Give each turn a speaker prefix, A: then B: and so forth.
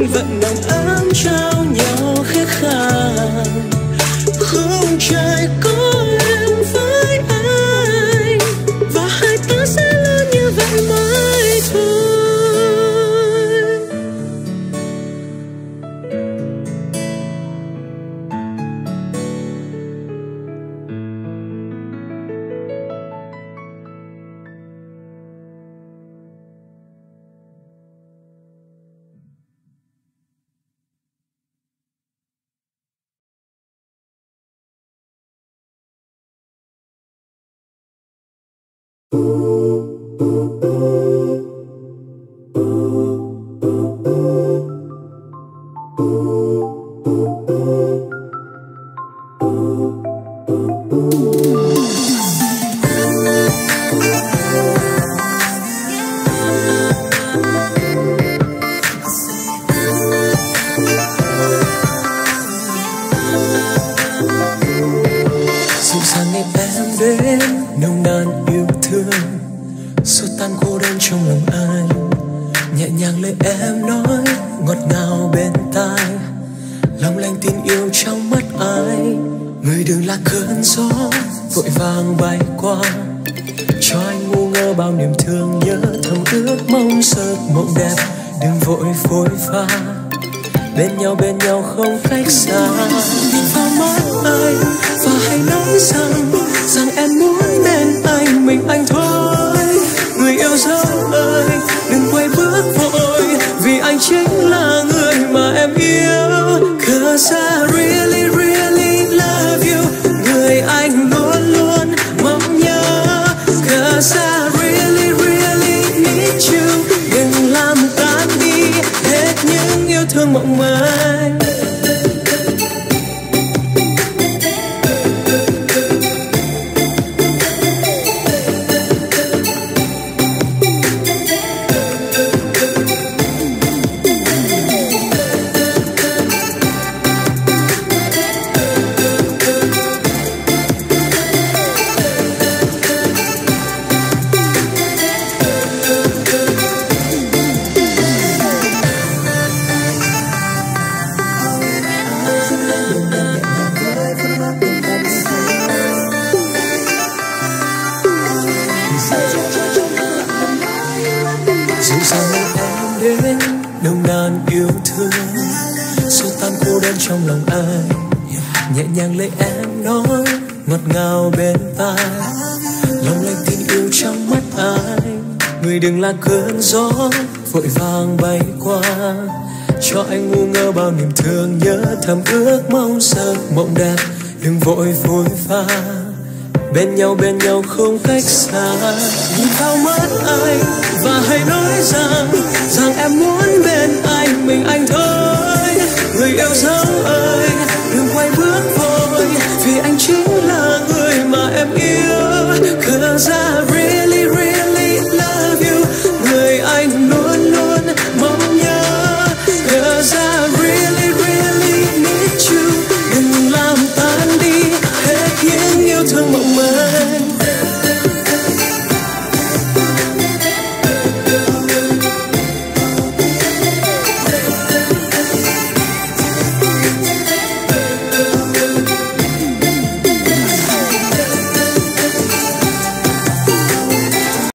A: vẫn nồng ấm trao nhau khẽ khàng. Khung trời có em với anh và hai ta sẽ luôn như vậy mãi thôi. Bên nhau không cách xa. Nhìn vào mắt anh và hãy nói rằng em muốn bên anh, mình anh thôi. Người yêu dấu ơi, đừng quay bước vội, vì anh chính là người mà em yêu. 'Cause I really really love you, người anh luôn luôn mong nhớ. 'Cause I really really need you, đừng làm tan đi hết những yêu thương mộng manh. Trong lòng anh nhẹ nhàng lấy em nói ngọt ngào bên tai, lòng lạnh tin yêu trong mắt anh. Người đừng là cơn gió vội vàng bay qua, cho anh ngu ngơ bao niềm thương nhớ thầm ước mong giấc mộng đẹp. Đừng vội phôi pha, bên nhau không cách xa. Nhìn vào mắt anh và hãy nói rằng em muốn bên anh, mình anh thôi. Người yêu dấu ơi, đừng quay bước vội, vì anh chính là người mà em yêu. 'Cause I really